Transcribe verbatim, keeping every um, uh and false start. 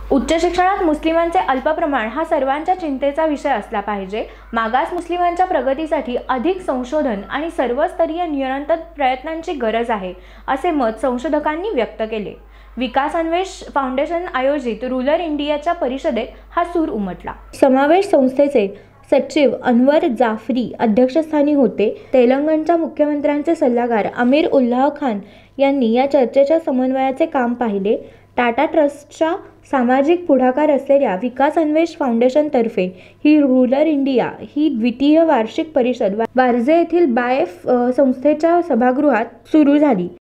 उच्च शिक्षणात मुस्लिमांचे अल्प प्रमाण हा सर्वांच्या चिंतेचा विषय असला पाहिजे। मागास मुस्लिमांच्या प्रगतीसाठी अधिक संशोधन आणि सर्वस्तरीय निरंतर प्रयत्नांची गरज आहे, असे मत संशोधकांनी व्यक्त केले। विकास अन्वेष फाउंडेशन आयोजित रूरल इंडियाच्या परिषदेत हा सूर उमटला। समावेश संस्थेचे सचिव अनवर जाफरी अध्यक्षस्थानी होते। तेलंगणच्या मुख्यमंत्र्यांचे सल्लागार अमीर उल्लाह खान यांनी या चर्चेच्या समन्वयाचे काम पाहिले। टाटा ट्रस्टच्या सामाजिक पुढाकार असलेल्या विकास अन्वेष फाउंडेशनतर्फे ही रूरल इंडिया ही द्वितीय वार्षिक परिषद वारजे येथील बायफ संस्थेच्या सभागृहात सुरू झाली।